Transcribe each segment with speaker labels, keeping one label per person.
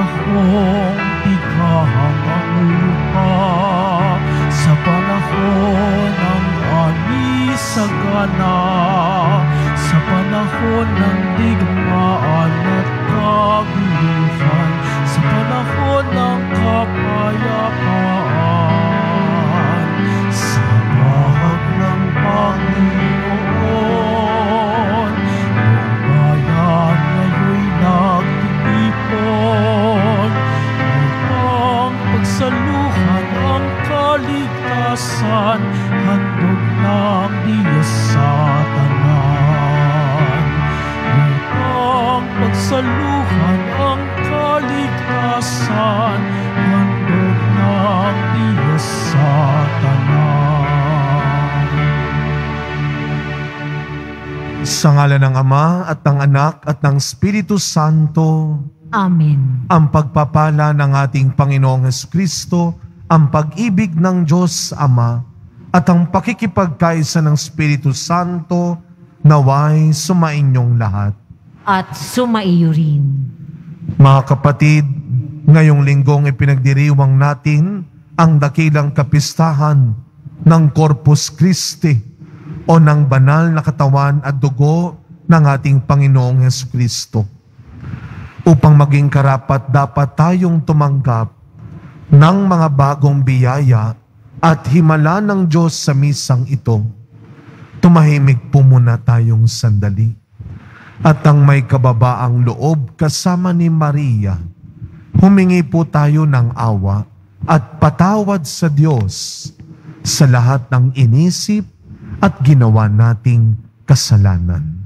Speaker 1: panahong tighang ang lupa, sa panahon ng anisagana, sa panahon ng digmaan at kaguluhan, sa panahon ng kapayapaan, sa bahag ng Panginoon, ang bayan ngayon'y nagtitipon upang pagsaluhan ang kaligtasan, handog ng Diyos sa tanan. Upang pagsaluhan ang kaligtasan, handog ng Diyos sa tanan.
Speaker 2: Sa ngalan ng Ama at ng Anak at ng Espiritu Santo.
Speaker 3: Amen.
Speaker 2: Ang pagpapala ng ating Panginoong Hesukristo, ang pag-ibig ng Diyos Ama, at ang pakikipagkaisa ng Espiritu Santo naway sumainyong lahat.
Speaker 3: At sumaiyo rin.
Speaker 2: Mga kapatid, ngayong linggong ipinagdiriwang natin ang dakilang kapistahan ng Corpus Christi o ng banal na katawan at dugo ng ating Panginoong Hesukristo. Upang maging karapat dapat tayong tumanggap ng mga bagong biyaya at himala ng Diyos sa misang ito. Tumahimik po muna tayong sandali. At ang may kababaang loob kasama ni Maria, humingi po tayo ng awa at patawad sa Diyos sa lahat ng inisip at ginawa nating kasalanan.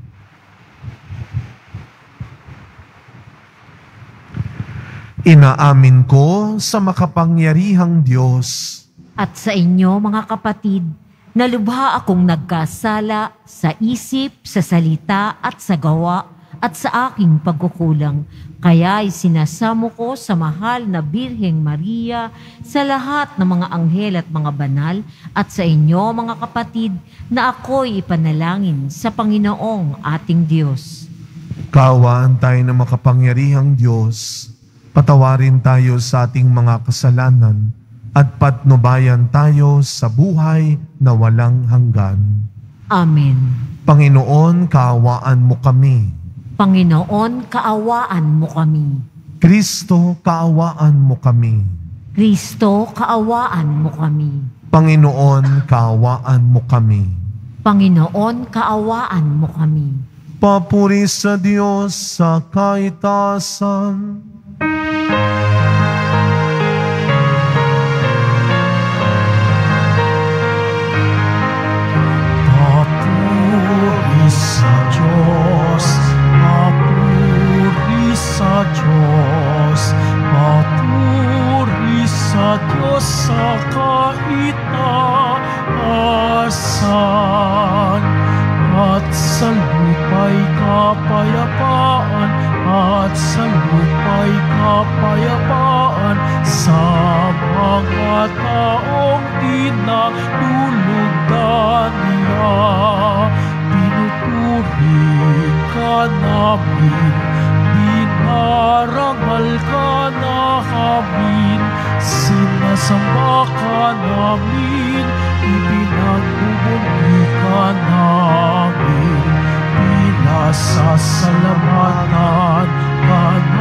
Speaker 2: Inaamin ko sa makapangyarihang Diyos
Speaker 3: At sa inyo, mga kapatid, na lubha akong nagkasala sa isip, sa salita at sa gawa at sa aking pagkukulang. Kaya'y sinasamo ko sa mahal na Birheng Maria, sa lahat ng mga anghel at mga banal, at sa inyo, mga kapatid, na ako'y ipanalangin sa Panginoong ating Diyos.
Speaker 2: Kaawaan tayo ng makapangyarihang Diyos. Patawarin tayo sa ating mga kasalanan at patnubayan tayo sa buhay na walang hanggan.
Speaker 3: Amen.
Speaker 2: Panginoon, kaawaan mo kami.
Speaker 3: Panginoon, kaawaan mo kami.
Speaker 2: Kristo, kaawaan mo kami.
Speaker 3: Kristo, kaawaan mo kami.
Speaker 2: Panginoon, kaawaan mo kami.
Speaker 3: Panginoon, kaawaan mo kami.
Speaker 2: Papuri sa Diyos sa kaitasan.
Speaker 1: Papuri sa Diyos, papuri sa Diyos, papuri sa Diyos sa kaitaasan. At sa lupa'y kapayapaan, at sa lupa'y kapayapaan, sa mga taong tinatulugan niya. Pinupuri ka namin, dinarangal ka namin, sinasamba ka namin, ibinagbubuli ka namin, pinasasalamatan ka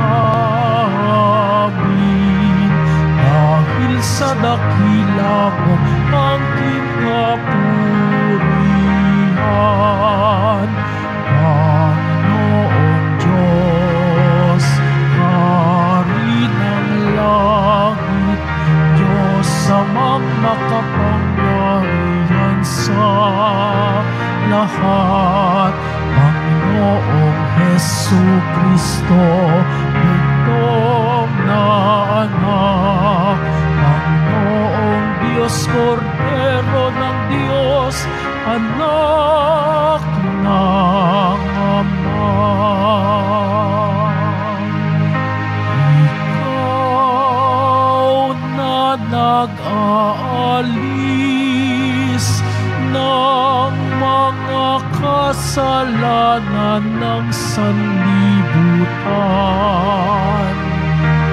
Speaker 1: namin. Dahil sa dakila mo ang kinapurihan, Panginoong Diyos, Hari ng langit, Diyos amang makapangyarihan sa lahat, Panginoong Hesukristo, bugtong na anak, Panginoong Diyos, Kordero ng Diyos, anak ng Ama. Ikaw na nag-aalis ng mga kasalanan ng sanlibutan,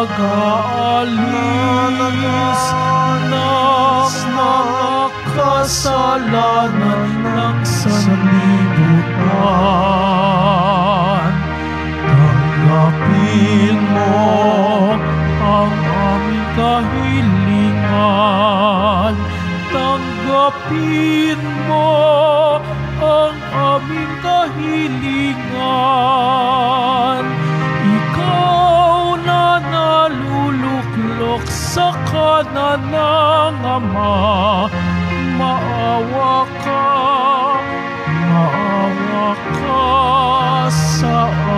Speaker 1: nag-aalis ng mga kasalanan ng sanlibutan. Tanggapin mo ang aming kahilingan. Tanggapin mo ang aming kahilingan. Ikaw na naluluklok sa kanan ng Ama, maawa ka sa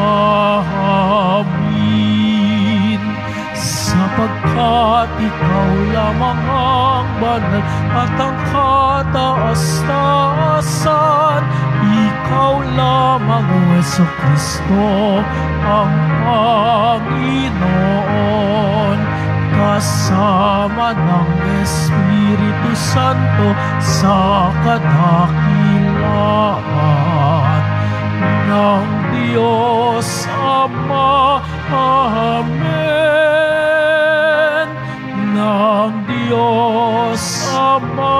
Speaker 1: amin. Sapagkat ikaw lamang ang banal at ang kataas-taasan. Ikaw lamang, O Jesucristo, ang Panginoon, kasama ng Espiritu Santo sa kadakilaan ng Diyos Ama. Amen. Ng Diyos Ama.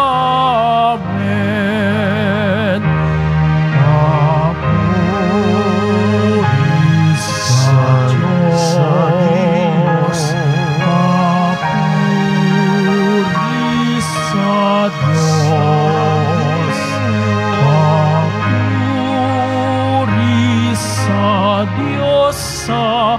Speaker 1: Amen. Papuri sa Diyos. Papuri sa Diyos. Papuri sa Diyos sa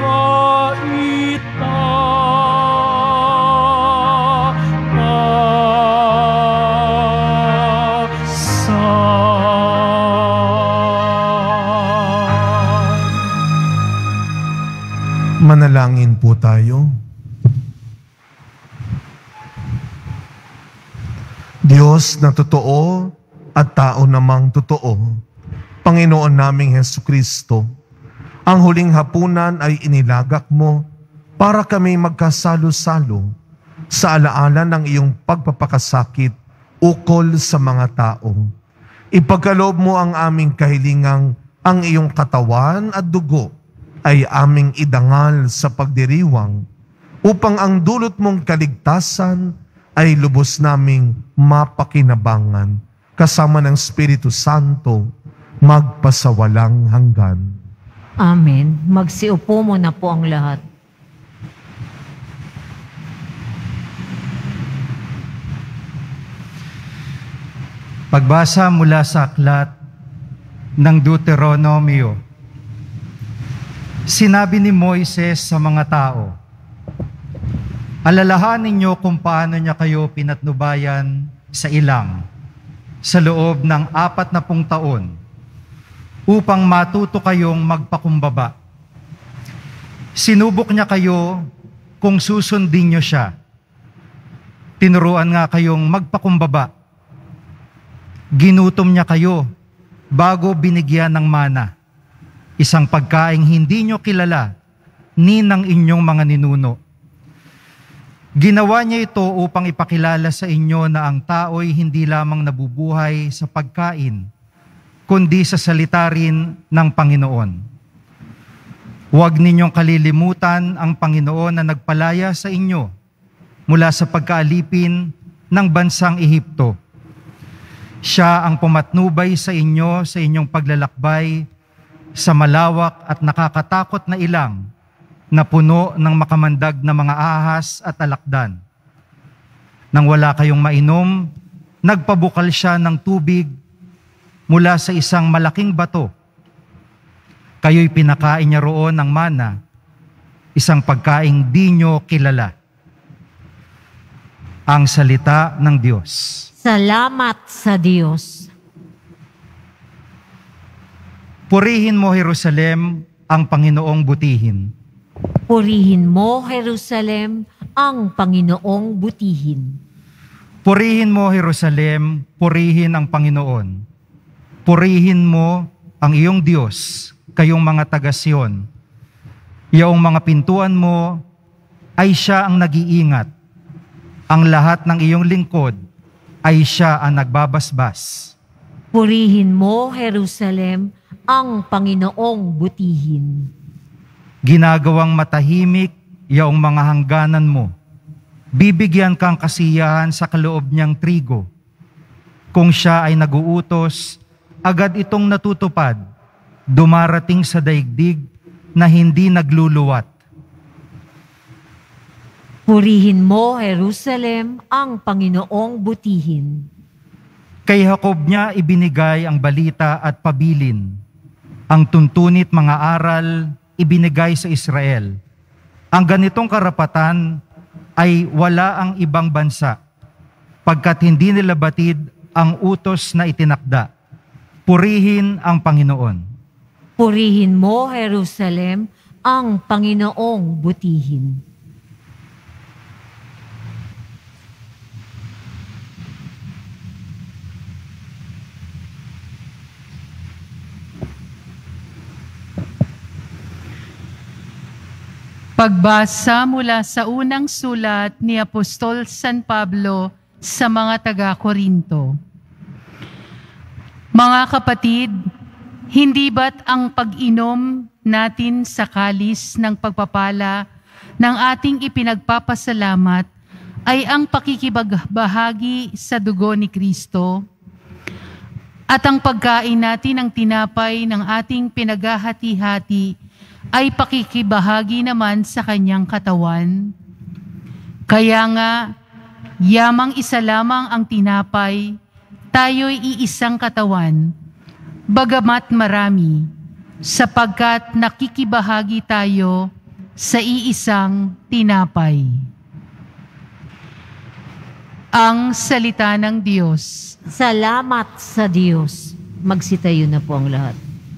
Speaker 2: Manalangin po tayo. Diyos na totoo at tao namang totoo, Panginoon naming Jesucristo, ang huling hapunan ay inilagak mo para kami magkasalo-salo sa alaala ng iyong pagpapakasakit ukol sa mga tao. Ipagkaloob mo ang aming kahilingang ang iyong katawan at dugo ay aming idangal sa pagdiriwang upang ang dulot mong kaligtasan ay lubos naming mapakinabangan kasama ng Espiritu Santo magpasawalang hanggan.
Speaker 3: Amen. Magsiupo mo na po ang lahat.
Speaker 4: Pagbasa mula sa aklat ng Deuteronomio. Sinabi ni Moises sa mga tao, alalahanin niyo kung paano niya kayo pinatnubayan sa ilang sa loob ng 40 taon upang matuto kayong magpakumbaba. Sinubok niya kayo kung susundin niyo siya. Tinuruan nga kayong magpakumbaba. Ginutom niya kayo bago binigyan ng mana, isang pagkaing hindi nyo kilala ni ng inyong mga ninuno. Ginawa niya ito upang ipakilala sa inyo na ang tao'y hindi lamang nabubuhay sa pagkain, kundi sa salita rin ng Panginoon. Huwag ninyong kalilimutan ang Panginoon na nagpalaya sa inyo mula sa pagkaalipin ng bansang Ehipto. Siya ang pumatnubay sa inyo sa inyong paglalakbay sa malawak at nakakatakot na ilang na puno ng makamandag na mga ahas at alakdan. Nang wala kayong mainom, nagpabukal siya ng tubig mula sa isang malaking bato. Kayo'y pinakain niya roon ng mana, isang pagkaing di nyo kilala. Ang salita ng Diyos.
Speaker 3: Salamat sa Diyos.
Speaker 4: Purihin mo, Jerusalem, ang Panginoong butihin.
Speaker 3: Purihin mo, Jerusalem, ang Panginoong butihin.
Speaker 4: Purihin mo, Jerusalem, purihin ang Panginoon. Purihin mo ang iyong Diyos, kayong mga taga-Sion. Iyong mga pintuan mo ay siya ang nag-iingat. Ang lahat ng iyong lingkod ay siya ang nagbabasbas.
Speaker 3: Purihin mo, Jerusalem, ang Panginoong butihin.
Speaker 4: Ginagawang matahimik yaong mga hangganan mo. Bibigyan kang kasiyahan sa kaloob niyang trigo. Kung siya ay naguutos, agad itong natutupad, dumarating sa daigdig na hindi nagluluwat.
Speaker 3: Purihin mo, Jerusalem, ang Panginoong butihin.
Speaker 4: Kay Jacob niya ibinigay ang balita at pabilin. Ang tuntunit mga aral ibinigay sa Israel. Ang ganitong karapatan ay wala ang ibang bansa, pagkat hindi nila batid ang utos na itinakda. Purihin ang Panginoon.
Speaker 3: Purihin mo, Jerusalem, ang Panginoong butihin.
Speaker 5: Pagbasa mula sa unang sulat ni Apostol San Pablo sa mga taga-Korinto. Mga kapatid, hindi ba't ang pag-inom natin sa kalis ng pagpapala ng ating ipinagpapasalamat ay ang pakikipagbahagi sa dugo ni Kristo? At ang pagkain natin ng tinapay ng ating pinaghahati-hati ay pakikibahagi naman sa kanyang katawan. Kaya nga, yamang isa lamang ang tinapay, tayo'y iisang katawan, bagamat marami, sapagkat nakikibahagi tayo sa iisang tinapay. Ang salita ng Diyos.
Speaker 3: Salamat sa Diyos. Magsitayo na po ang lahat.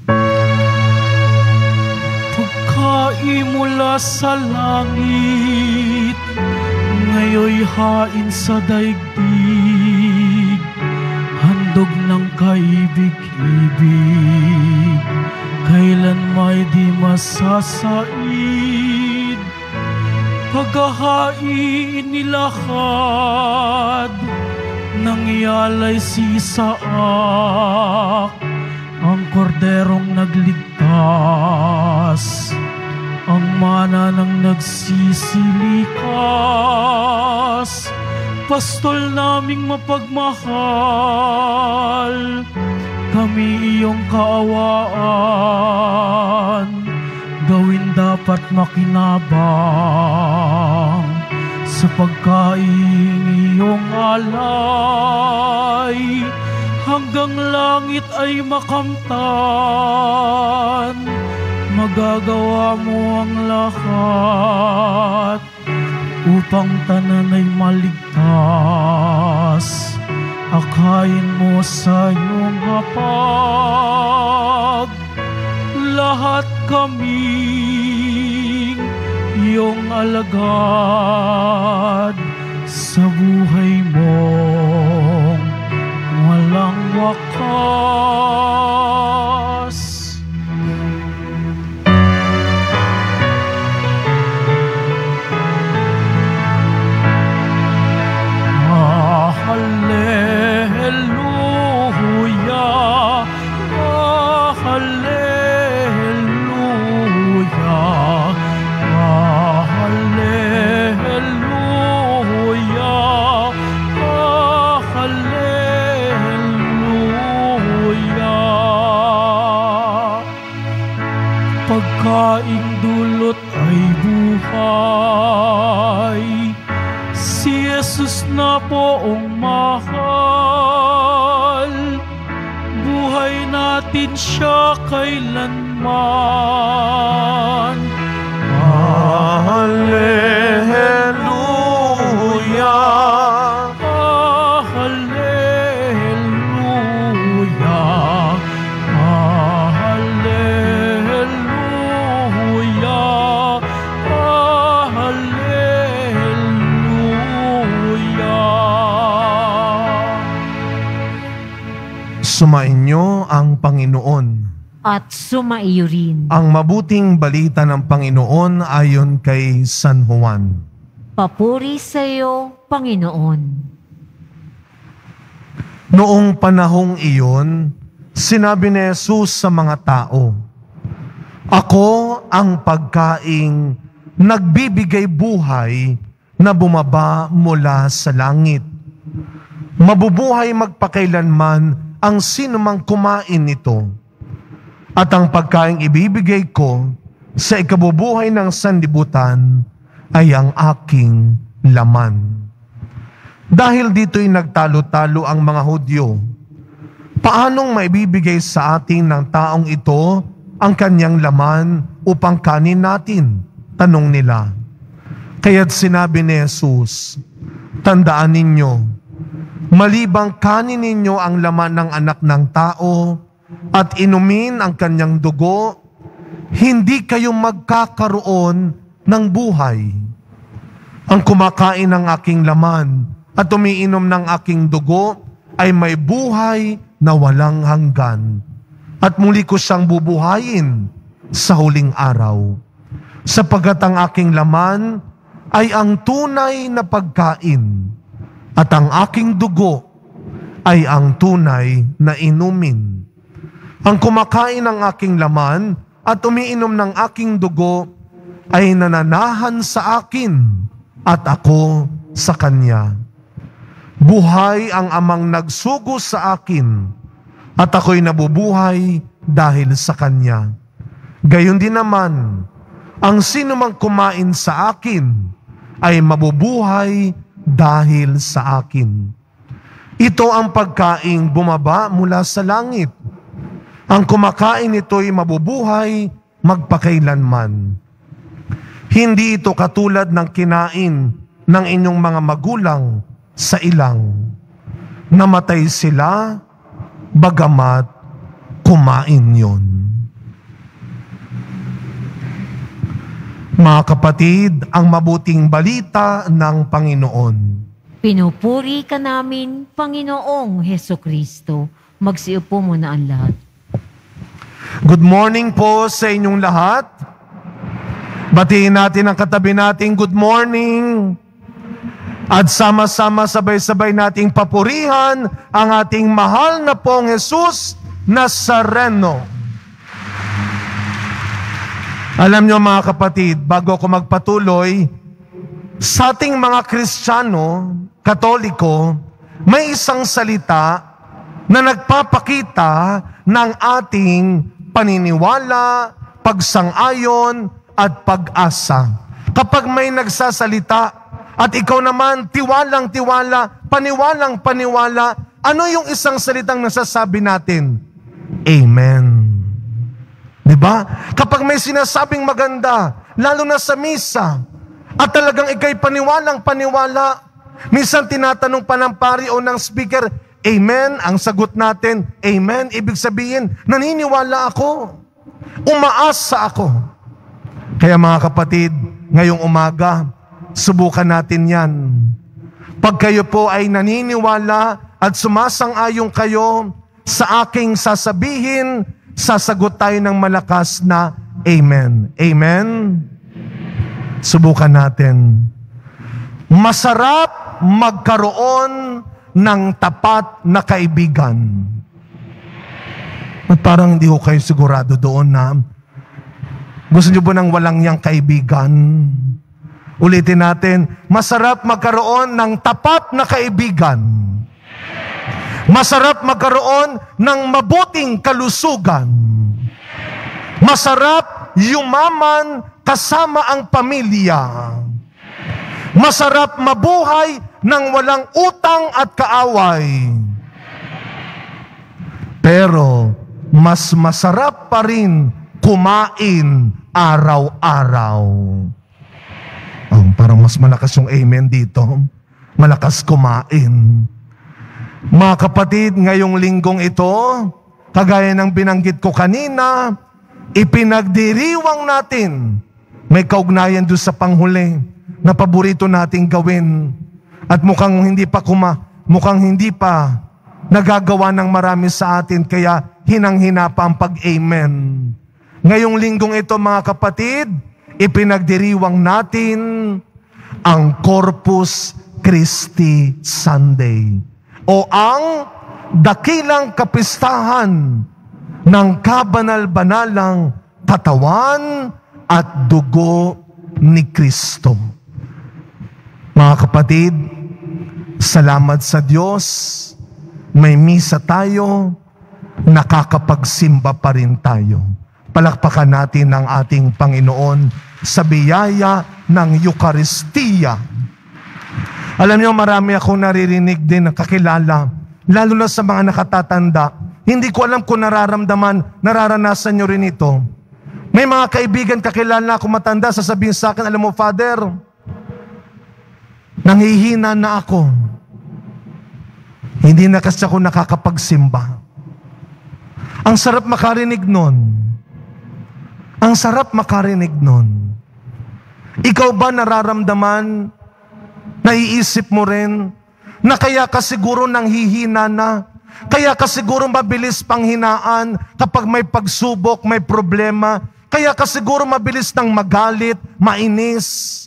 Speaker 1: Pagkain mula sa langit, ngayoy hain sa daigdig, handog ng kaibig-ibig, kailan may di masasaid. Paghahain nilakad, nang iyalay sisaak, ang korderong nagligtas, ang mana ng nagsisilikas. Pastol naming mapagmahal, kami iyong kaawaan, gawin dapat makinabang sa pagkain iyong alay. Hanggang langit ay makamtan, magagawa mo ang lahat, upang tanan ay maligtas. Akayin mo sa iyong hapag, lahat kaming iyong alagad, sa buhay mong walang wakas. Hallelujah, hallelujah, hallelujah, hallelujah. Pagkaing dulot ay buhay, si Jesus na poong mahal. Buhay natin siya kailanman. Hallelujah, hallelujah, hallelujah, hallelujah.
Speaker 2: Sumainyo ang Panginoon.
Speaker 3: At sumaiyo rin.
Speaker 2: Ang mabuting balita ng Panginoon ayon kay San Juan.
Speaker 3: Papuri sa iyo, Panginoon.
Speaker 2: Noong panahong iyon, sinabi ni Jesus sa mga tao, "Ako ang pagkaing nagbibigay buhay na bumaba mula sa langit. Mabubuhay magpakailanman ang sinumang kumain nito. At ang pagkaing ibibigay ko sa ikabubuhay ng sanlibutan ay ang aking laman. Dahil dito'y nagtalo-talo ang mga Hudyo, paanong maibibigay sa atin ng taong ito ang kanyang laman upang kanin natin? Tanong nila. Kaya't sinabi ni Jesus, tandaan ninyo, malibang kanin ninyo ang laman ng anak ng tao at inumin ang kanyang dugo, hindi kayo magkakaroon ng buhay. Ang kumakain ng aking laman at umiinom ng aking dugo ay may buhay na walang hanggan. At muli ko siyang bubuhayin sa huling araw. Sapagkat ang aking laman ay ang tunay na pagkain at ang aking dugo ay ang tunay na inumin. Ang kumakain ng aking laman at umiinom ng aking dugo ay nananahan sa akin at ako sa kanya. Buhay ang amang nagsugo sa akin at ako'y nabubuhay dahil sa kanya. Gayon din naman, ang sinumang kumain sa akin ay mabubuhay dahil sa akin. Ito ang pagkaing bumaba mula sa langit. Ang kumakain nito'y mabubuhay magpakailanman. Hindi ito katulad ng kinain ng inyong mga magulang sa ilang. Namatay sila, bagamat kumain yon. Mga kapatid, ang mabuting balita ng Panginoon.
Speaker 3: Pinupuri ka namin, Panginoong Hesukristo. Magsiupo muna ang lahat.
Speaker 2: Good morning po sa inyong lahat. Batiin natin ang katabi nating good morning. At sama-sama sabay-sabay nating papurihan ang ating mahal na pong Jesus Nazareno. Alam nyo mga kapatid, bago ako magpatuloy, sa ating mga Kristiyano, Katoliko, may isang salita na nagpapakita ng ating paniniwala, pagsang-ayon, at pag-asa. Kapag may nagsasalita at ikaw naman tiwalang-tiwala, paniwalang-paniwala, ano yung isang salitang nasasabi natin? Amen. Diba? Kapag may sinasabing maganda, lalo na sa misa, at talagang ikay paniwalang-paniwala, minsan tinatanong pa ng pari o ng speaker, Amen, ang sagot natin, Amen, ibig sabihin, naniniwala ako, umaasa ako. Kaya mga kapatid, ngayong umaga, subukan natin yan. Pag kayo po ay naniniwala at sumasang-ayon kayo sa aking sasabihin, sasagot tayo ng malakas na Amen. Amen? Subukan natin. Masarap magkaroon ng tapat na kaibigan. At parang hindi ko kayo sigurado doon na gusto niyo ba ng walang yang kaibigan? Ulitin natin, masarap magkaroon ng tapat na kaibigan. Masarap magkaroon ng mabuting kalusugan. Masarap yumaman kasama ang pamilya. Masarap mabuhay ng walang utang at kaaway. Pero mas masarap pa rin kumain araw-araw. Parang mas malakas yung amen dito. Malakas kumain. Mga kapatid, ngayong linggong ito, kagaya ng binanggit ko kanina, ipinagdiriwang natin. May kaugnayan doon sa panghuli na paborito nating gawin. At mukhang hindi pa nagagawa ng marami sa atin, kaya hinang-hina pa ang pag-amen. Ngayong linggong ito mga kapatid, ipinagdiriwang natin ang Corpus Christi Sunday o ang dakilang kapistahan ng kabanal-banalang katawan at dugo ni Kristo. Mga kapatid, salamat sa Diyos, may misa tayo, nakakapagsimba pa rin tayo. Palakpakan natin ang ating Panginoon sa biyaya ng Eucharistia. Alam niyo, marami akong naririnig din na kakilala, lalo na sa mga nakatatanda. Hindi ko alam kung nararanasan niyo rin ito. May mga kaibigan kakilala ako matanda, sasabihin sa akin, alam mo, Father, nanghihina na ako. Hindi na kasi ako nakakapagsimba. Ang sarap makarinig nun. Ang sarap makarinig nun. Ikaw ba nararamdaman, naiisip mo rin, na kaya ka siguro nanghihina na, kaya ka siguro mabilis panghinaan kapag may pagsubok, may problema, kaya ka siguro mabilis nang magalit, mainis.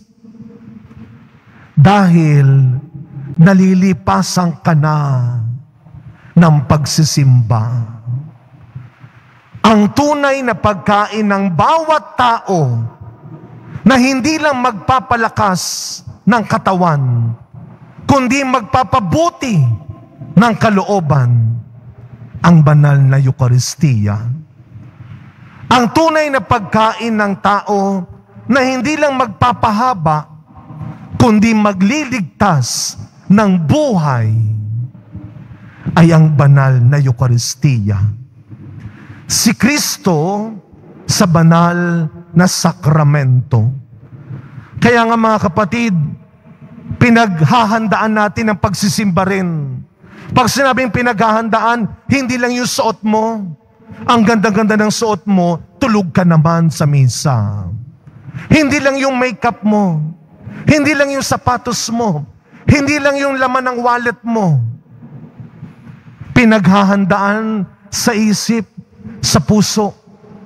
Speaker 2: Dahil nalilipasan ka na ng pagsisimba. Ang tunay na pagkain ng bawat tao na hindi lang magpapalakas ng katawan, kundi magpapabuti ng kalooban, ang banal na Eucharistia. Ang tunay na pagkain ng tao na hindi lang magpapahaba, kundi magliligtas ng buhay, ay ang banal na Eucharistia. Si Kristo sa banal na sakramento. Kaya nga mga kapatid, pinaghahandaan natin ang pagsisimba rin. Pag sinabing pinaghahandaan, hindi lang yung suot mo. Ang ganda-ganda ng suot mo, tulog ka naman sa misa. Hindi lang yung makeup mo. Hindi lang yung sapatos mo. Hindi lang yung laman ng wallet mo. Pinaghahandaan sa isip, sa puso.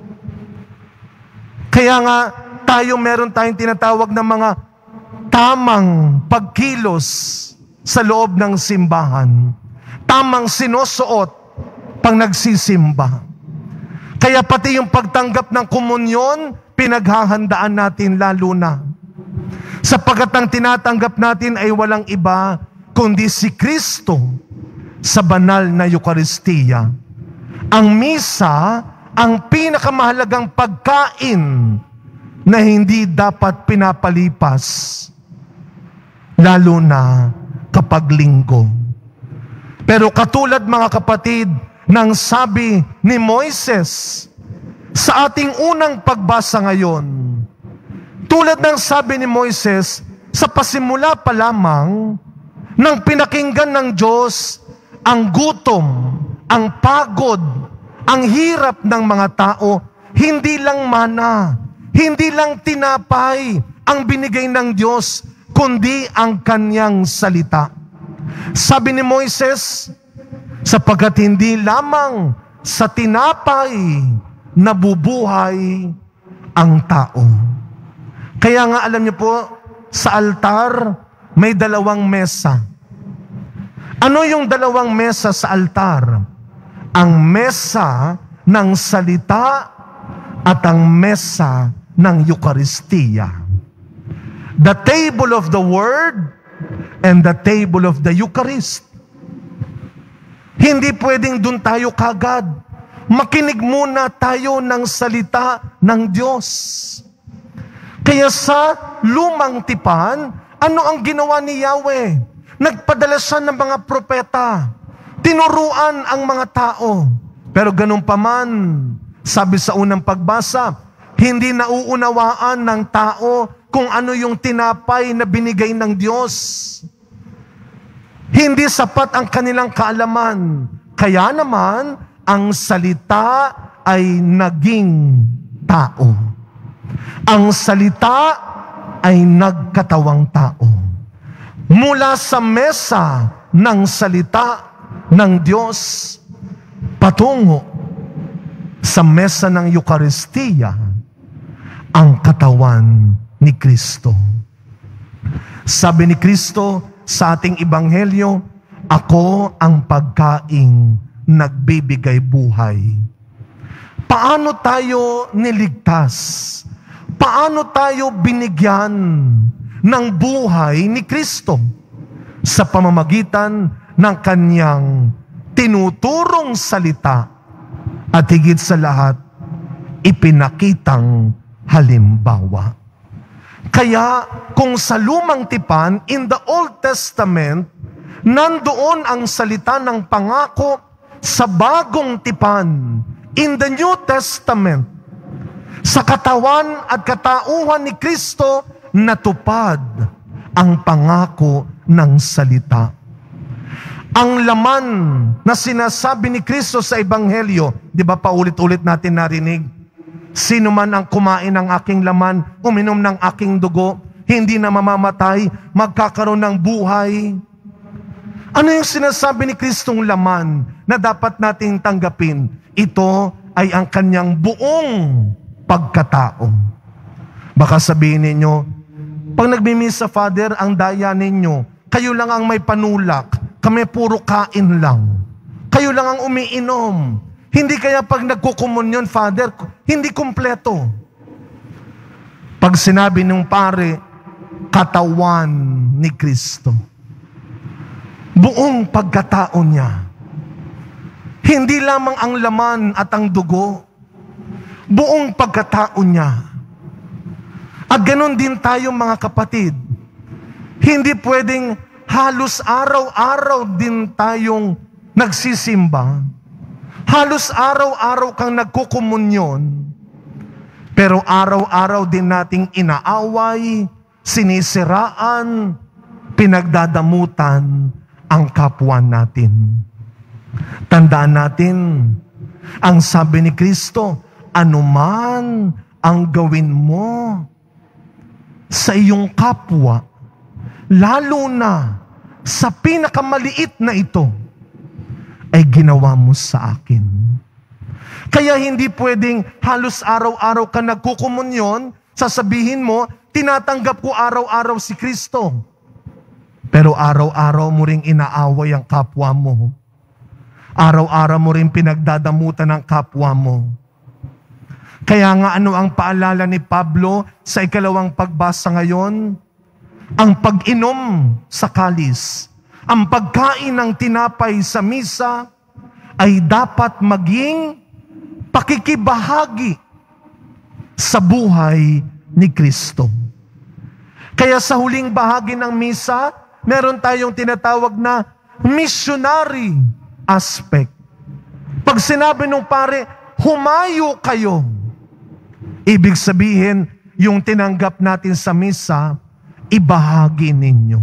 Speaker 2: Kaya nga, meron tayong tinatawag na mga tamang pagkilos sa loob ng simbahan. Tamang sinusuot pang nagsisimba. Kaya pati yung pagtanggap ng komunyon, pinaghahandaan natin lalo na. Sapagkat ang tinatanggap natin ay walang iba, kundi si Kristo sa banal na Eucharistia. Ang misa, ang pinakamahalagang pagkain na hindi dapat pinapalipas, lalo na kapag linggo. Pero katulad mga kapatid, ng sabi ni Moises sa ating unang pagbasa ngayon, tulad ng sabi ni Moises, sa pasimula pa lamang nang pinakinggan ng Diyos ang gutom, ang pagod, ang hirap ng mga tao, hindi lang mana, hindi lang tinapay ang binigay ng Diyos, kundi ang kanyang salita. Sabi ni Moises, sapagkat hindi lamang sa tinapay nabubuhay ang tao. Kaya nga alam niyo po, sa altar may dalawang mesa. Ano yung dalawang mesa sa altar? Ang mesa ng salita at ang mesa ng Eucharistia. The table of the Word and the table of the Eucharist. Hindi pwedeng dun tayo kagad. Makinig muna tayo ng salita ng Diyos. Kaya sa lumang tipan, ano ang ginawa ni Yahweh? Nagpadala siya ng mga propeta. Tinuruan ang mga tao. Pero ganun pa man, sabi sa unang pagbasa, hindi nauunawaan ng tao kung ano yung tinapay na binigay ng Diyos. Hindi sapat ang kanilang kaalaman. Kaya naman, ang salita ay naging tao. Ang salita ay nagkatawang tao. Mula sa mesa ng salita ng Diyos, patungo sa mesa ng Eucharistia, ang katawan ni Kristo. Sabi ni Kristo sa ating Ebanghelyo, ako ang pagkaing nagbibigay buhay. Paano tayo niligtas? paano tayo binigyan ng buhay ni Kristo sa pamamagitan ng Kanyang tinuturong salita at higit sa lahat, ipinakitang halimbawa. Kaya kung sa lumang tipan, in the Old Testament, nandoon ang salita ng pangako sa bagong tipan. In the New Testament, sa katawan at katauhan ni Kristo, natupad ang pangako ng salita. Ang laman na sinasabi ni Kristo sa Ebanghelyo, di ba paulit-ulit natin narinig, sino man ang kumain ng aking laman, uminom ng aking dugo, hindi na mamamatay, magkakaroon ng buhay. Ano yung sinasabi ni Kristong laman na dapat nating tanggapin? Ito ay ang kanyang buong pagkatao. Baka sabihin ninyo, pag nagmimisa, Father, ang daya ninyo, kayo lang ang may panulak, kami puro kain lang. Kayo lang ang umiinom. Hindi kaya pag nagkukumunyon, Father, hindi kumpleto. Pag sinabi ng pare, katawan ni Kristo. Buong pagkatao niya. Hindi lamang ang laman at ang dugo. Buong pagkatao niya. At ganon din tayo mga kapatid. Hindi pwedeng halos araw-araw din tayong nagsisimba. Halos araw-araw kang nagkukumunyon. Pero araw-araw din nating inaaway, sinisiraan, pinagdadamutan ang kapwa natin. Tandaan natin, ang sabi ni Kristo, anuman ang gawin mo sa iyong kapwa, lalo na sa pinakamaliit na ito, ay ginawa mo sa akin. Kaya hindi pwedeng halos araw-araw ka nagkukumunyon, sasabihin mo, tinatanggap ko araw-araw si Kristo. Pero araw-araw mo ring inaaway ang kapwa mo. Araw-araw mo ring pinagdadamutan ang kapwa mo. Kaya nga ano ang paalala ni Pablo sa ikalawang pagbasa ngayon? Ang pag-inom sa kalis, ang pagkain ng tinapay sa misa ay dapat maging pakikibahagi sa buhay ni Kristo. Kaya sa huling bahagi ng misa, meron tayong tinatawag na missionary aspect. Pag sinabi nung pare, humayo kayo, ibig sabihin, yung tinanggap natin sa misa, ibahagi ninyo.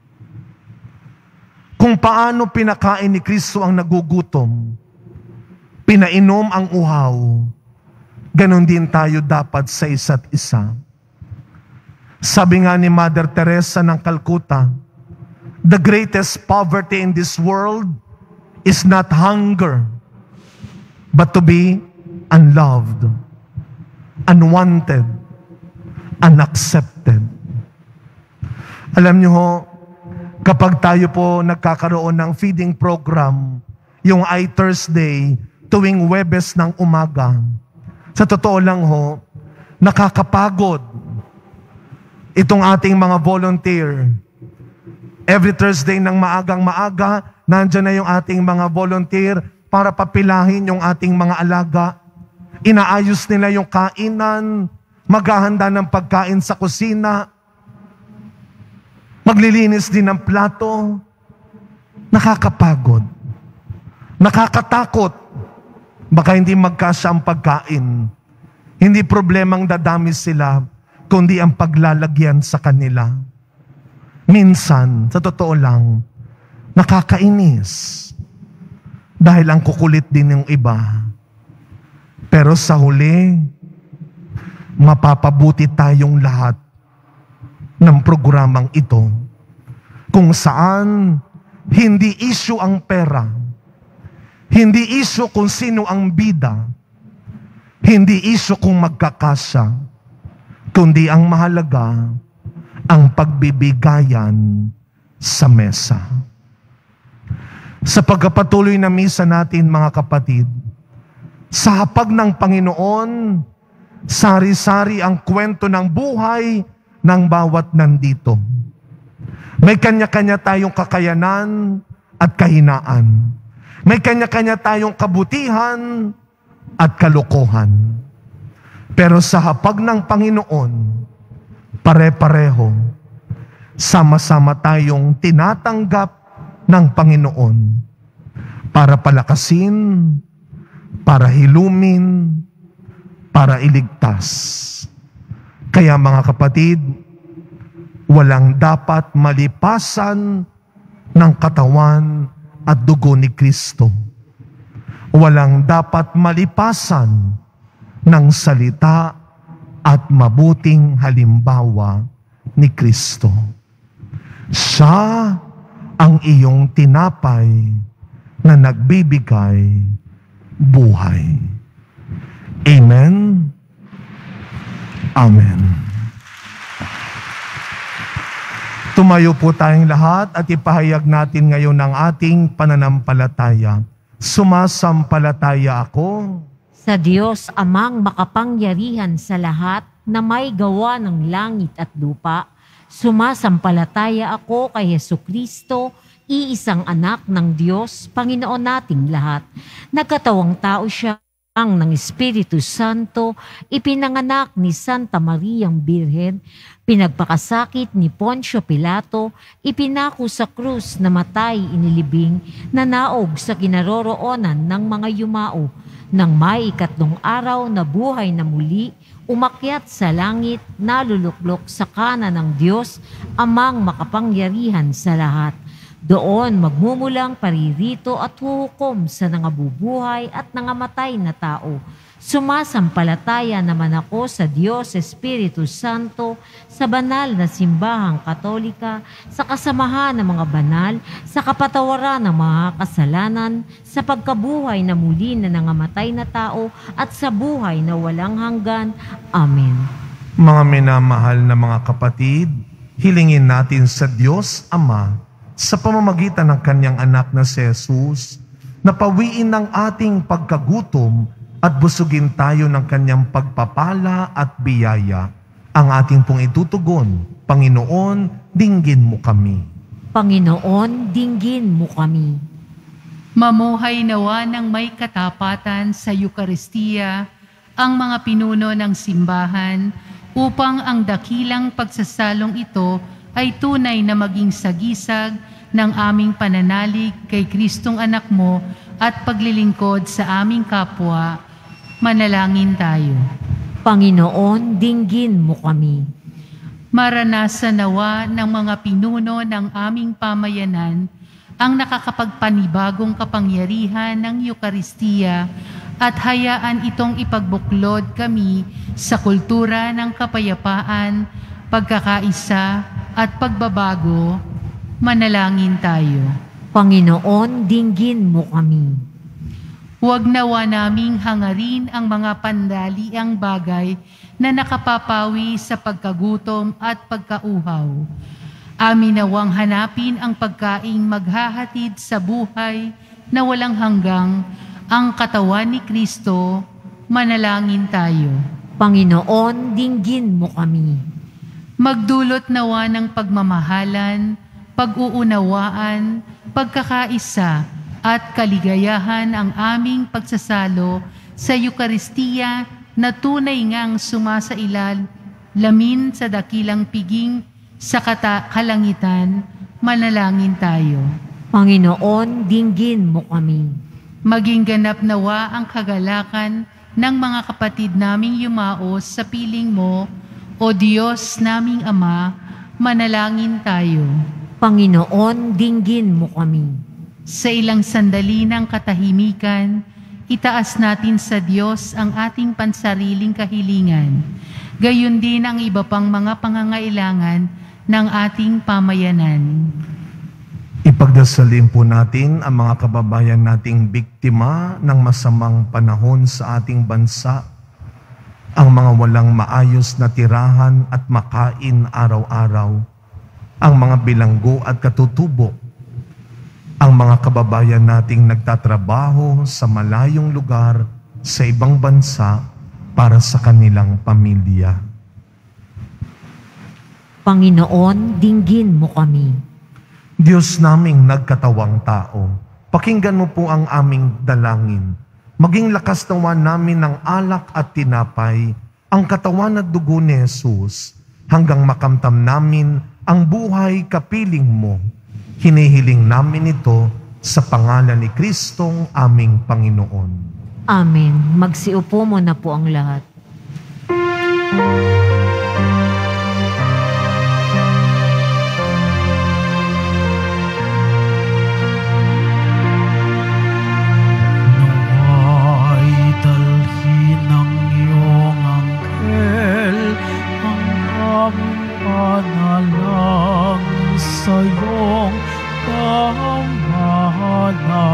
Speaker 2: Kung paano pinakain ni Kristo ang nagugutom, pinainom ang uhaw, ganon din tayo dapat sa isa't isa. Sabi nga ni Mother Teresa ng Calcutta, the greatest poverty in this world is not hunger, but to be unloved, unwanted, unaccepted. Alam niyo ho, kapag tayo po nagkakaroon ng feeding program, yung I-Thursday, tuwing Huwebes ng umaga, sa totoo lang ho, nakakapagod itong ating mga volunteer. Every Thursday ng maagang-maaga, nandyan na yung ating mga volunteer para papilahin yung ating mga alaga. Inaayos nila yung kainan, maghahanda ng pagkain sa kusina, maglilinis din ng plato. Nakakapagod. Nakakatakot. Baka hindi magkasya ang pagkain. Hindi problemang dadami sila, kundi ang paglalagyan sa kanila. Minsan, sa totoo lang, nakakainis. Dahil ang kukulit din ng iba. Pero sa huli, mapapabuti tayong lahat ng programang ito, kung saan hindi issue ang pera, hindi issue kung sino ang bida, hindi issue kung magkakasya, kundi ang mahalaga, ang pagbibigayan sa mesa. Sa pagpapatuloy na misa natin, mga kapatid, sa hapag ng Panginoon, Sari-sari ang kwento ng buhay ng bawat nandito. May kanya-kanya tayong kakayanan at kahinaan. May kanya-kanya tayong kabutihan at kalokohan. Pero sa hapag ng Panginoon, pare-pareho, sama-sama tayong tinatanggap ng Panginoon para palakasin, para hilumin, para iligtas. Kaya mga kapatid, walang dapat malipasan ng katawan at dugo ni Kristo. Walang dapat malipasan ng salita at mabuting halimbawa ni Kristo. Siya ang iyong tinapay na nagbibigay buhay. Amen. Amen. Tumayo po tayong lahat at ipahayag natin ngayon ang ating pananampalataya. Sumasampalataya ako
Speaker 3: sa Diyos Amang makapangyarihan sa lahat na may gawa ng langit at lupa. Sumasampalataya ako kay Jesucristo, iisang anak ng Diyos, Panginoon nating lahat. Nagkatawang tao siya ng Espiritu Santo, ipinanganak ni Santa Mariang Birhen, pinagpakasakit ni Poncio Pilato, ipinako sa krus, namatay, inilibing, nanaog sa kinaroroonan ng mga yumao, nang may 3 araw na buhay na muli, umakyat sa langit, naluluklok sa kanan ng Diyos, Amang makapangyarihan sa lahat. Doon magmumulang paririto at huhukom sa nangabubuhay at nangamatay na tao. Sumasampalataya naman ako sa Diyos Espiritu Santo, sa banal na simbahang Katolika, sa kasamahan ng mga banal, sa kapatawaran ng mga kasalanan, sa pagkabuhay na muli na nangamatay na tao, at sa buhay na walang hanggan. Amen.
Speaker 2: Mga minamahal na mga kapatid, hilingin natin sa Diyos Ama, sa pamamagitan ng kanyang anak na si Jesus, na pawiin ng ating pagkagutom at busugin tayo ng kanyang pagpapala at biyaya. Ang ating pong itutugon, Panginoon, dinggin mo kami.
Speaker 3: Panginoon, dinggin mo kami.
Speaker 5: Mamuhay nawa ng may katapatan sa Eukaristiya ang mga pinuno ng simbahan upang ang dakilang pagsasalong ito ay tunay na maging sagisag ng aming pananalig kay Kristong anak mo at paglilingkod sa aming kapwa. Manalangin tayo.
Speaker 3: Panginoon, dinggin mo kami.
Speaker 5: Maranasan nawa ng mga pinuno ng aming pamayanan ang nakakapagpanibagong kapangyarihan ng Eukaristiya at hayaan itong ipagbuklod kami sa kultura ng kapayapaan, pagkakaisa at pagbabago. Manalangin tayo.
Speaker 3: Panginoon, dinggin mo kami.
Speaker 5: Huwag nawa naming hangarin ang mga pandaliang bagay na nakapapawi sa pagkagutom at pagkauhaw. Amin nawang hanapin ang pagkaing maghahatid sa buhay na walang hanggang, ang katawan ni Kristo. Manalangin tayo.
Speaker 3: Panginoon, dinggin mo kami.
Speaker 5: Magdulot nawa ng pagmamahalan, pag-uunawaan, pagkakaisa at kaligayahan ang aming pagsasalo sa Eukaristiya na tunay ngang sumasailal, lamin sa dakilang piging sa kalangitan. Manalangin tayo.
Speaker 3: Panginoon, dinggin mo kami.
Speaker 5: Maging ganap nawa ang kagalakan ng mga kapatid naming yumaos sa piling mo, O Diyos naming Ama. Manalangin tayo.
Speaker 3: Panginoon, dinggin mo kami.
Speaker 5: Sa ilang sandali ng katahimikan, itaas natin sa Diyos ang ating pansariling kahilingan, gayon din ang iba pang mga pangangailangan ng ating pamayanan.
Speaker 2: Ipagdasalin po natin ang mga kababayan nating biktima ng masamang panahon sa ating bansa, ang mga walang maayos na tirahan at makain araw-araw, ang mga bilanggo at katutubo, ang mga kababayan nating nagtatrabaho sa malayong lugar sa ibang bansa para sa kanilang pamilya.
Speaker 3: Panginoon, dinggin mo kami.
Speaker 2: Diyos naming nagkatawang tao, pakinggan mo po ang aming dalangin. Maging lakas nawa namin ng alak at tinapay, ang katawan at dugo ni Jesus, hanggang makamtam namin ang buhay kapiling mo. Hinihiling namin ito sa pangalan ni Kristong aming Panginoon.
Speaker 3: Amen. Magsiupo mo na po ang lahat.
Speaker 1: Naway dalhin ng iyong anghel ang aming panalangin sa iyong pamana.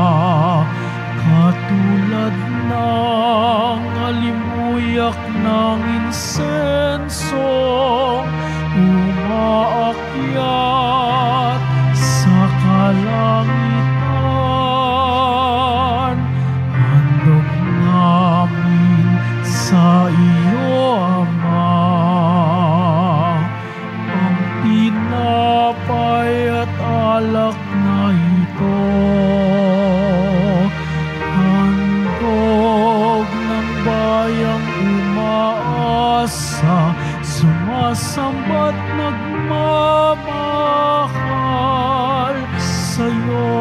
Speaker 1: Katulad ng alimuyak ng insenso, umaakyat sa kalangitan. Handog namin sa iyo, Ama, ang tinapay at alak na ito. Handog ng bayang umaasa, sumasamba't nagmamahal sa'yo.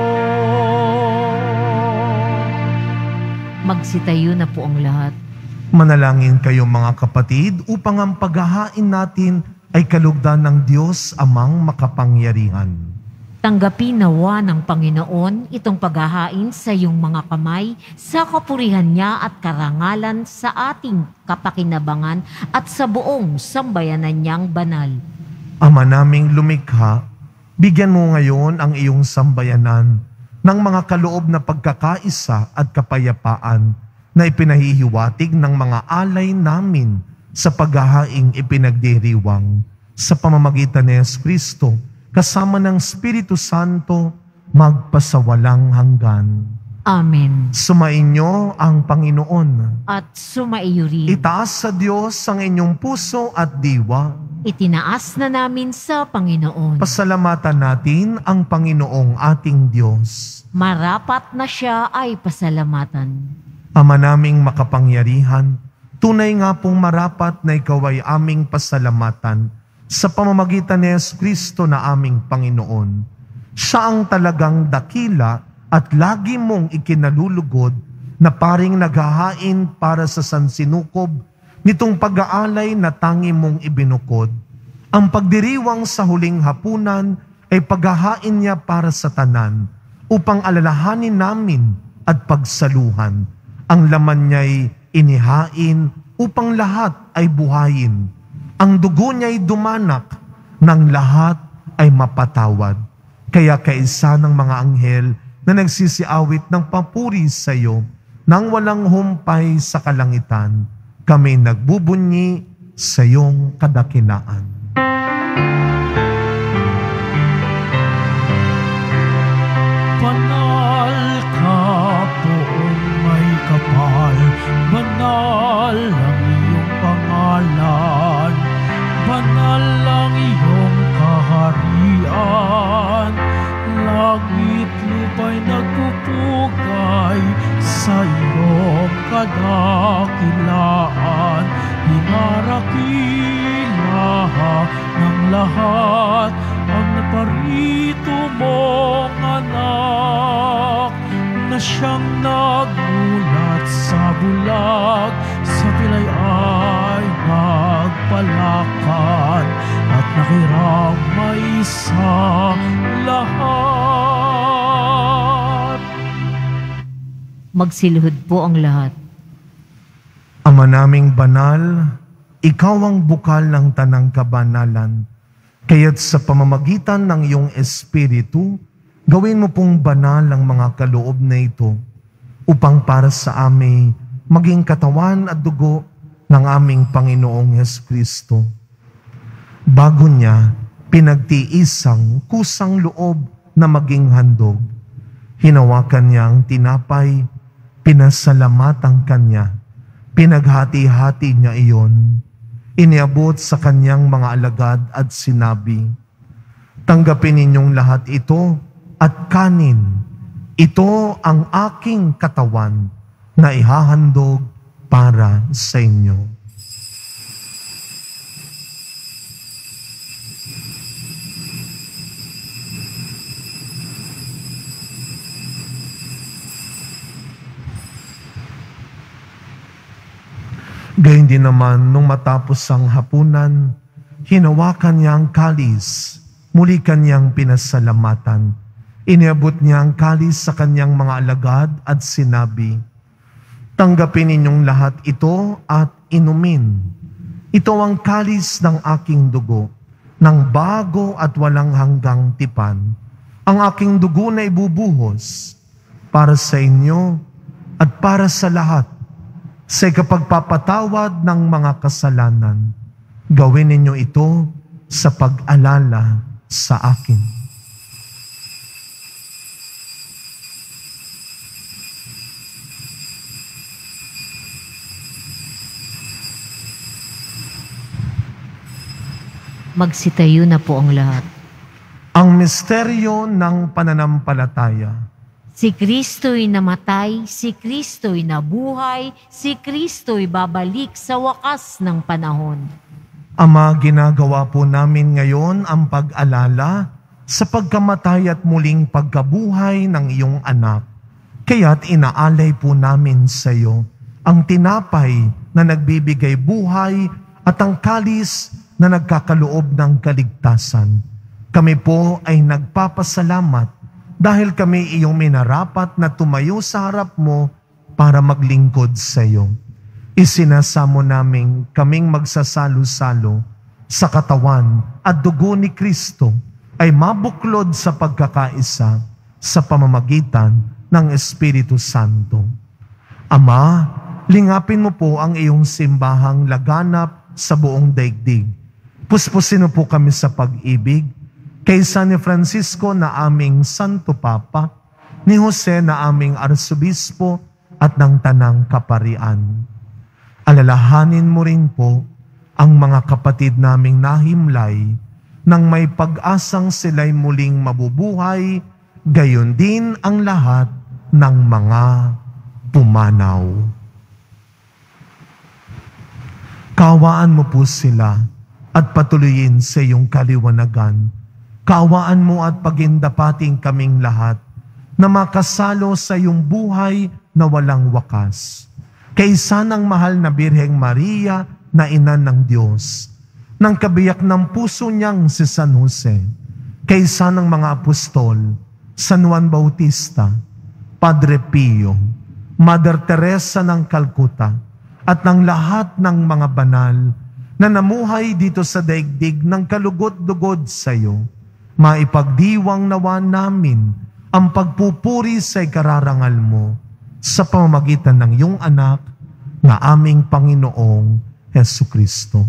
Speaker 3: Magsitayo na po ang lahat.
Speaker 2: Manalangin kayo mga kapatid upang ang paghahain natin ay kalugdan ng Diyos amang makapangyarihan.
Speaker 3: Tanggapin nawa ng Panginoon itong paghahain sa iyong mga kamay sa kapurihan niya at karangalan sa ating kapakinabangan at sa buong sambayanan niyang banal.
Speaker 2: Ama naming lumikha, bigyan mo ngayon ang iyong sambayanan ng mga kaloob na pagkakaisa at kapayapaan na ipinahihiwatig ng mga alay namin sa paghahaing ipinagdiriwang sa pamamagitan ni Kristo kasama ng Espiritu Santo magpasawalang hanggan.
Speaker 3: Amen.
Speaker 2: Sumainyo ang Panginoon.
Speaker 3: At sumaiyo rin.
Speaker 2: Itaas sa Diyos ang inyong puso at diwa.
Speaker 3: Itinaas na namin sa Panginoon.
Speaker 2: Pasalamatan natin ang Panginoong ating Diyos.
Speaker 3: Marapat na siya ay pasalamatan.
Speaker 2: Ama naming makapangyarihan, tunay nga pong marapat na ikaw ay aming pasalamatan sa pamamagitan ni Kristo na aming Panginoon. Siya ang talagang dakila at lagi mong ikinalulugod na paring naghahain para sa sansinukob nitong pag-aalay na tangi mong ibinukod. Ang pagdiriwang sa huling hapunan ay paghahain niya para sa tanan upang alalahanin namin at pagsaluhan. Ang laman niya'y inihain upang lahat ay buhayin. Ang dugo niya'y dumanak ng lahat ay mapatawad. Kaya kaisa ng mga anghel na nagsisiawit ng papuri sa iyo nang walang humpay sa kalangitan, kami nagbubunyi sa iyong kadakilaan.
Speaker 1: Banal ka poong may kapal, banal ang iyong pangalan, banal ang iyong kaharian. Langit lupa'y nagpupugay sa iyong kadakilaan. Hinarakila ng lahat ang naparito mong anak, na siyang nagulat sa bulag, sa pilay ay nagpalakad at nakiramay sa lahat.
Speaker 3: Magsiluhod po ang lahat.
Speaker 2: Ama naming banal, ikaw ang bukal ng tanang kabanalan. Kaya't sa pamamagitan ng iyong Espiritu, gawin mo pong banal ang mga kaloob na ito upang para sa amin maging katawan at dugo ng aming Panginoong Jesucristo. Bago niya, pinagtiisang kusang loob na maging handog. Hinawakan niya ang tinapay, pinasalamatan kanya, Pinaghati-hati niya iyon, iniabot sa kanyang mga alagad at sinabi, "Tanggapin ninyong lahat ito at kanin. Ito ang aking katawan na ihahandog para sa inyo." Gayun din naman, nung matapos ang hapunan, hinawakan niya ang kalis, muli kanyang pinasalamatan. Iniabot niya ang kalis sa kanyang mga alagad at sinabi, "Tanggapin ninyong lahat ito at inumin. Ito ang kalis ng aking dugo, ng bago at walang hanggang tipan. Ang aking dugo na ibubuhos para sa inyo at para sa lahat, sa kapagpapatawad ng mga kasalanan. Gawin ninyo ito sa pag-alala sa akin."
Speaker 3: Magsitayo na po ang lahat.
Speaker 2: Ang misteryo ng pananampalataya.
Speaker 3: Si Kristo'y namatay, si Kristo'y nabuhay, si Kristo'y babalik sa wakas ng panahon.
Speaker 2: Ama, ginagawa po namin ngayon ang pag-alala sa pagkamatay at muling pagkabuhay ng iyong anak. Kaya't inaalay po namin sa iyo ang tinapay na nagbibigay buhay at ang kalis na nagkakaloob ng kaligtasan. Kami po ay nagpapasalamat dahil kami iyong minarapat na tumayo sa harap mo para maglingkod sa iyo. Isinasamo namin kaming magsasalo-salo sa katawan at dugo ni Kristo ay mabuklod sa pagkakaisa sa pamamagitan ng Espiritu Santo. Ama, lingapin mo po ang iyong simbahang laganap sa buong daigdig. Puspusin mo po kami sa pag-ibig kay San Francisco na aming Santo Papa, ni Jose na aming Arsobispo at ng Tanang Kaparian. Alalahanin mo rin po ang mga kapatid naming nahimlay nang may pag-asang sila'y muling mabubuhay, gayon din ang lahat ng mga pumanaw. Kaawaan mo po sila at patuloyin sa iyong kaliwanagan. Kaawaan mo at pagindapating kaming lahat na makasalo sa iyong buhay na walang wakas. Kaysa ng mahal na Birheng Maria na ina ng Diyos, ng kabiyak ng puso niyang si San Jose, kaysa ng mga apostol, San Juan Bautista, Padre Pio, Mother Teresa ng Calcutta, at ng lahat ng mga banal na namuhay dito sa daigdig ng kalugod-lugod sa iyo, maipagdiwang nawa namin ang pagpupuri sa ikararangal mo sa pamamagitan ng iyong anak na aming Panginoong Hesukristo.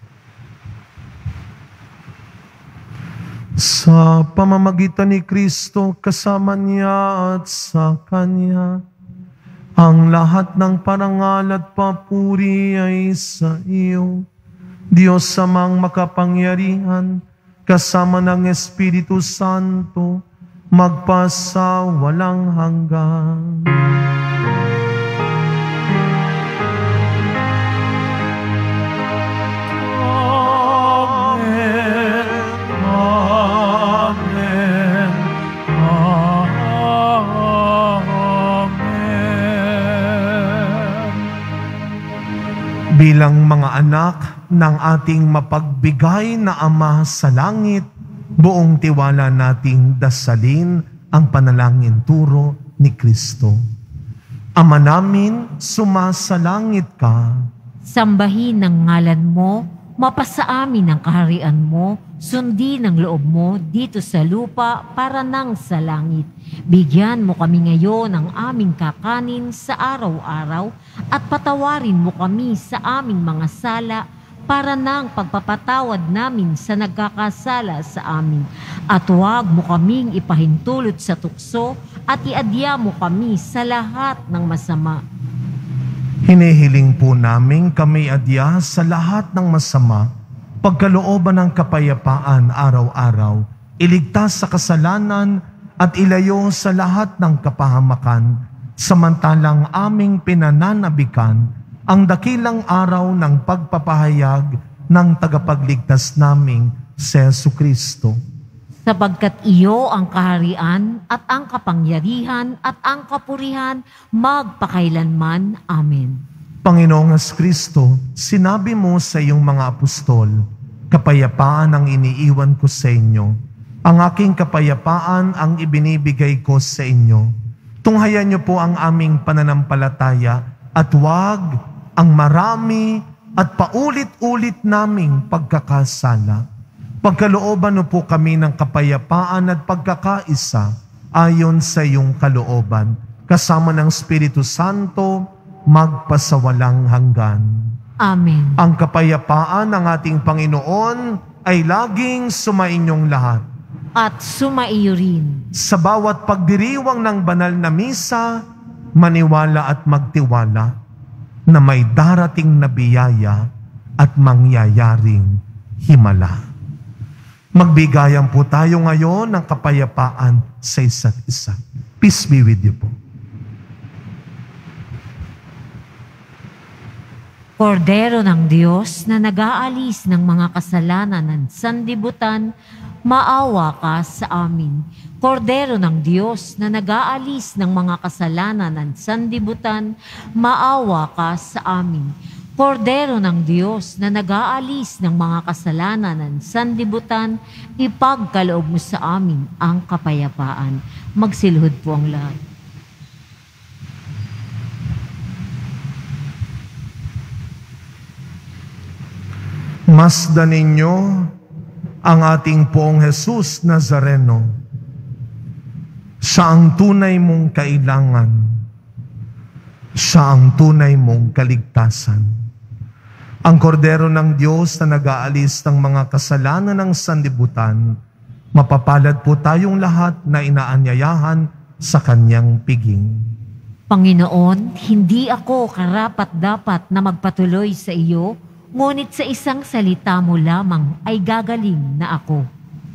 Speaker 2: Sa pamamagitan ni Kristo, kasama niya at sa Kanya, ang lahat ng parangal at papuri ay sa iyo, Diyos Amang makapangyarihan, kasama ng Espiritu Santo, magpasa walang hanggan.
Speaker 1: Amen. Amen. Amen.
Speaker 2: Bilang mga anak ng ating mapagbigay na Ama sa langit, buong tiwala nating dasalin ang panalangin turo ni Kristo. Ama namin, sumasalangit ka.
Speaker 3: Sambahin ang ngalan mo, mapasa amin ang kaharian mo, sundin ang loob mo dito sa lupa para nang sa langit. Bigyan mo kami ngayon ng aming kakanin sa araw-araw at patawarin mo kami sa aming mga sala para nang pagpapatawad namin sa nagkakasala sa amin. At huwag mo kaming ipahintulot sa tukso at iadya mo kami sa lahat ng masama.
Speaker 2: Hinihiling po namin kami adya sa lahat ng masama, pagkalooban ng kapayapaan araw-araw, iligtas sa kasalanan at ilayo sa lahat ng kapahamakan, samantalang aming pinananabikan ang dakilang araw ng pagpapahayag ng tagapagligtas naming si Jesucristo.
Speaker 3: Sapagkat iyo ang kaharian at ang kapangyarihan at ang kapurihan magpakailanman. Amen.
Speaker 2: Panginoong Jesucristo, sinabi mo sa iyong mga apostol, kapayapaan ang iniiwan ko sa inyo. Ang aking kapayapaan ang ibinibigay ko sa inyo. Tunghayan niyo po ang aming pananampalataya at huwag ang marami at paulit-ulit naming pagkakasala. Pagkalooban mo po kami ng kapayapaan at pagkakaisa ayon sa iyong kalooban, kasama ng Espiritu Santo, magpasawalang hanggan.
Speaker 3: Amen.
Speaker 2: Ang kapayapaan ng ating Panginoon ay laging sumainyong lahat.
Speaker 3: At sumaiyo rin.
Speaker 2: Sa bawat pagdiriwang ng banal na misa, maniwala at magtiwala na may darating na biyaya at mangyayaring himala. Magbigayan po tayo ngayon ng kapayapaan sa isa't isa. Peace be with you po.
Speaker 3: Kordero ng Diyos na nag-aalis ng mga kasalanan ng sanlibutan, maawa ka sa amin. Kordero ng Diyos na nag-aalis ng mga kasalanan ng sanlibutan, maawa ka sa amin. Kordero ng Diyos na nag-aalis ng mga kasalanan ng sanlibutan, ipagkaloob mo sa amin ang kapayapaan. Magsilhod po ang lahat.
Speaker 2: Masdan ninyo ang ating Poong Jesus Nazareno. Siya ang tunay mong kailangan. Siya ang tunay mong kaligtasan. Ang kordero ng Diyos na nag-aalis ng mga kasalanan ng sanlibutan, mapapalad po tayong lahat na inaanyayahan sa kanyang piging.
Speaker 3: Panginoon, hindi ako karapat-dapat na magpatuloy sa iyo, ngunit sa isang salita mo lamang ay gagaling na ako.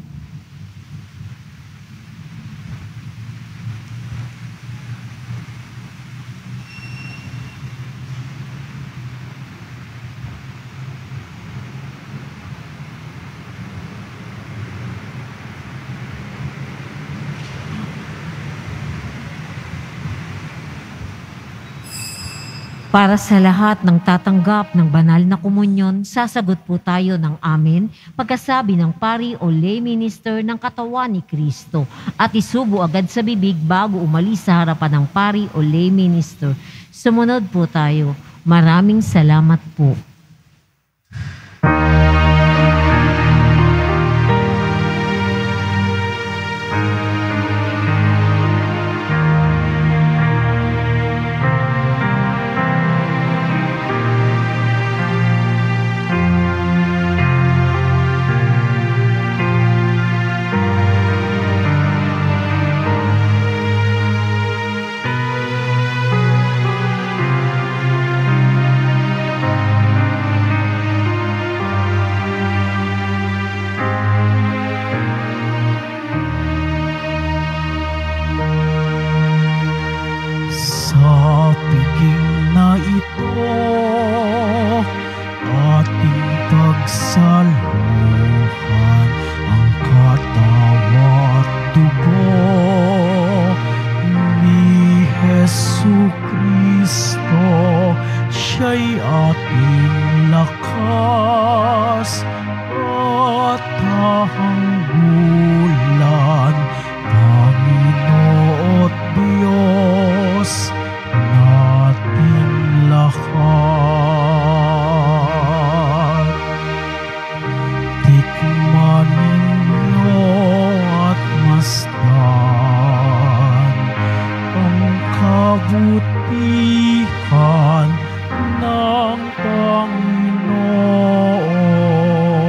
Speaker 3: Para sa lahat ng tatanggap ng banal na komunyon, sasagot po tayo ng amen pagkasabi ng pari o lay minister ng katawan ni Kristo at isubo agad sa bibig bago umalis sa harapan ng pari o lay minister. Sumunod po tayo. Maraming salamat po.
Speaker 1: Sa piging na ito, ating pagsaluhan ang katawan at dugo ni Jesucristo. Siya'y ating lakas at tahanggulan, Panginoon Diyos nating lahat. Tikman ninyo at masdan ang kabutihan ng Panginoon.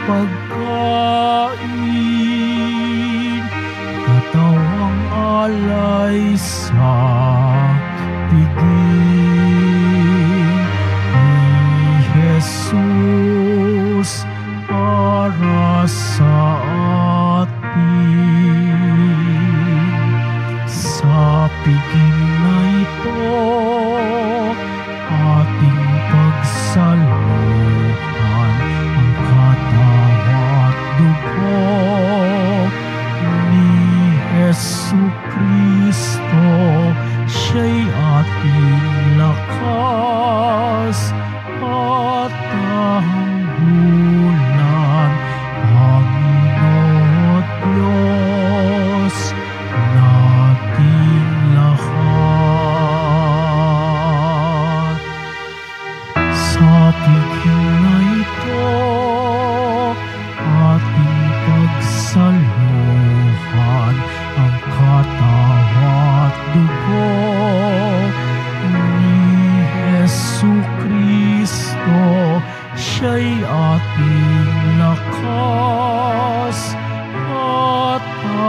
Speaker 1: pagkain, katawang alay sa piging ni Jesus para sa atin. Sa piging na ito, ating pagsaluhan ang katawan at dugo ni Jesucristo. Siya'y ating lakas at tanggulan, Panginoon Diyos nating lahat. Sa piging na ito, ating pagsaluhan ang katawan at dugo ni Jesucristo. Siya'y ating lakas at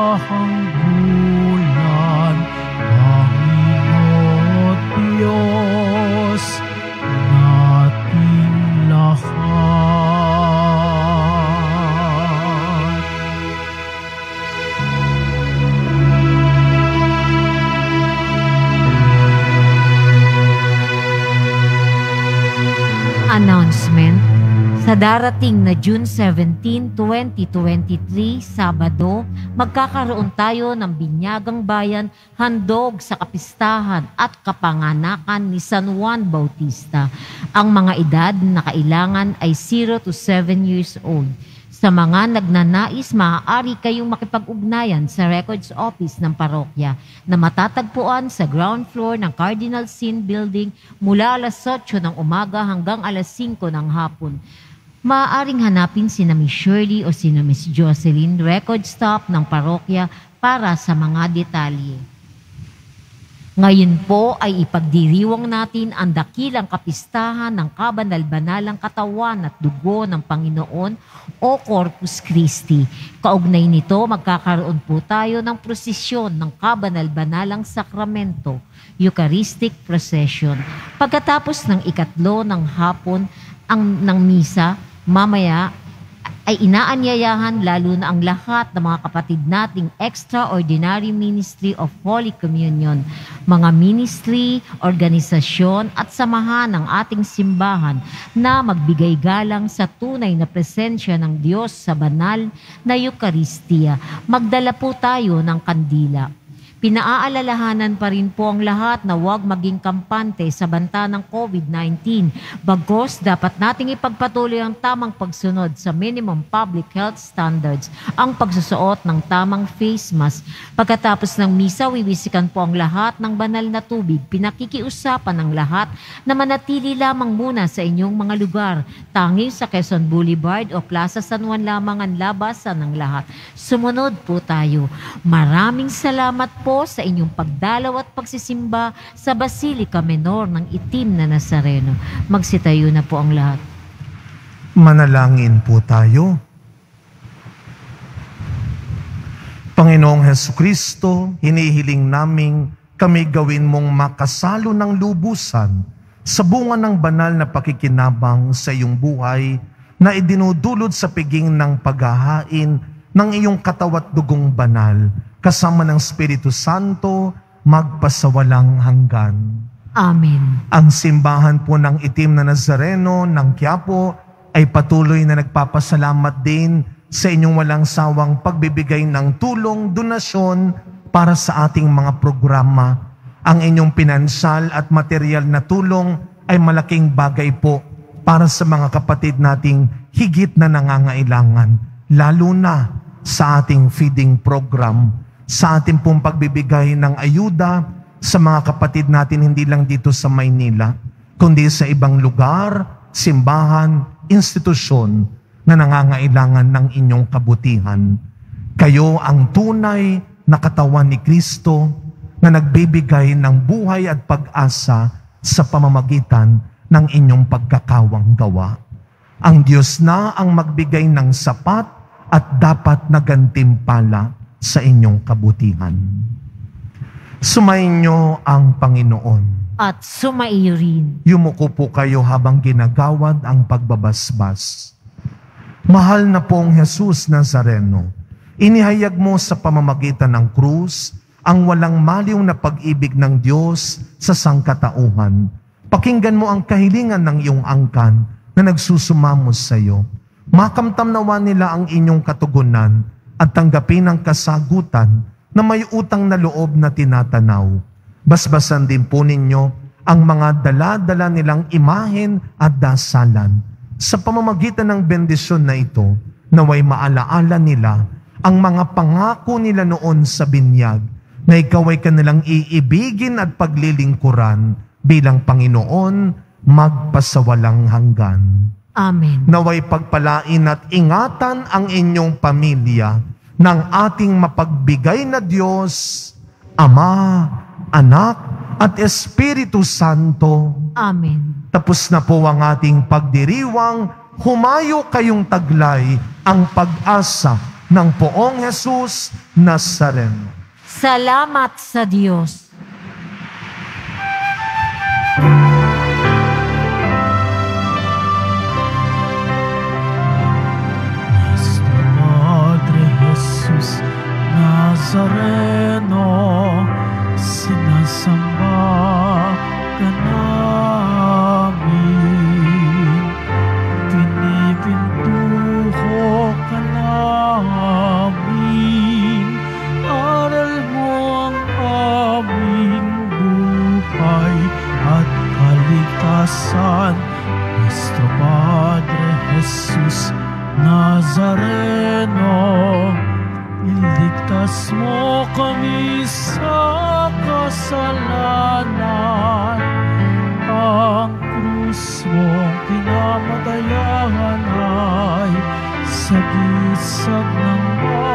Speaker 1: tanggulan, Panginoon Diyos nating lahat.
Speaker 3: Announcement. Sa darating na June 17, 2023, Sabado, magkakaroon tayo ng Binyagang Bayan handog sa kapistahan at kapanganakan ni San Juan Bautista. Ang mga edad na kailangan ay 0 to 7 years old. Sa mga nagnanais, maaari kayong makipag-ugnayan sa Records Office ng parokya na matatagpuan sa ground floor ng Cardinal Sin Building mula alas 8 ng umaga hanggang alas 5 ng hapon. Maaaring hanapin sina Miss Shirley o sina Miss Jocelyn, record staff ng parokya para sa mga detalye. Ngayon po ay ipagdiriwang natin ang dakilang kapistahan ng kabanal-banalang katawan at dugo ng Panginoon o Corpus Christi. Kaugnay nito, magkakaroon po tayo ng prosesyon ng kabanal-banalang sakramento, Eucharistic Procession. Pagkatapos ng ikatlo ng hapon ng misa, mamaya ay inaanyayahan lalo na ang lahat ng mga kapatid nating Extraordinary Ministry of Holy Communion, mga ministry, organisasyon at samahan ng ating simbahan na magbigay galang sa tunay na presensya ng Diyos sa banal na Eucharistia. Magdala po tayo ng kandila. Pinaaalalahanan pa rin po ang lahat na huwag maging kampante sa banta ng COVID-19. Bagkus, dapat nating ipagpatuloy ang tamang pagsunod sa minimum public health standards, ang pagsusuot ng tamang face mask. Pagkatapos ng misa, wiwisikan po ang lahat ng banal na tubig. Pinakikiusapan ng lahat na manatili lamang muna sa inyong mga lugar. Tanging sa Quezon Boulevard o Plaza San Juan lamang ang labasan ng lahat. Sumunod po tayo. Maraming salamat po sa inyong pagdalaw at pagsisimba sa Basilica Menor ng Itim na Nazareno. Magsitayo na po ang lahat.
Speaker 2: Manalangin po tayo. Panginoong Hesukristo, hinihiling naming kami gawin mong makasalo ng lubusan sa bunga ng banal na pakikinabang sa iyong buhay na idinudulot sa piging ng paghahain ng iyong katawat dugong banal, kasama ng Espiritu Santo, magpasawalang hanggan.
Speaker 3: Amen.
Speaker 2: Ang simbahan po ng Itim na Nazareno ng Quiapo ay patuloy na nagpapasalamat din sa inyong walang sawang pagbibigay ng tulong, donasyon para sa ating mga programa. Ang inyong pinansyal at material na tulong ay malaking bagay po para sa mga kapatid nating higit na nangangailangan, lalo na sa ating feeding program, sa ating pong pagbibigay ng ayuda sa mga kapatid natin hindi lang dito sa Maynila, kundi sa ibang lugar, simbahan, institusyon na nangangailangan ng inyong kabutihan. Kayo ang tunay na katawan ni Kristo na nagbibigay ng buhay at pag-asa sa pamamagitan ng inyong pagkakawang gawa. Ang Diyos na ang magbigay ng sapat at dapat na gantimpala sa inyong kabutihan. Sumayin niyo ang Panginoon.
Speaker 3: At sumaiyo rin.
Speaker 2: Yumuko po kayo habang ginagawad ang pagbabasbas. Mahal na pong Jesus Nazareno, inihayag mo sa pamamagitan ng krus ang walang maliw na pag-ibig ng Diyos sa sangkatauhan. Pakinggan mo ang kahilingan ng iyong angkan na nagsusumamo sa iyo. Makamtam nawa nila ang inyong katugunan at tanggapin ang kasagutan na may utang na loob na tinatanaw. Basbasan din po ninyo ang mga dala-dala nilang imahen at dasalan. Sa pamamagitan ng bendisyon na ito, naway maalaala nila ang mga pangako nila noon sa binyag na ikaw ay kanilang iibigin at paglilingkuran bilang Panginoon magpasawalang hanggan.
Speaker 3: Amen.
Speaker 2: Naway pagpalain at ingatan ang inyong pamilya ng ating mapagbigay na Diyos, Ama, Anak, at Espiritu Santo.
Speaker 3: Amen.
Speaker 2: Tapos na po ang ating pagdiriwang, humayo kayong taglay ang pag-asa ng Poong Jesus Nazareno.
Speaker 3: Salamat sa Diyos.
Speaker 1: Nuestro Padre Jesus Nazareno, sinasamba ka namin, pinipintuho ka namin, aral mo ang aming buhay at kaligtasan. Nuestro Padre Jesus Nazareno, iligtas mo kami sa kasalanan. Ang krus mong pinamatayan ay sagisag ng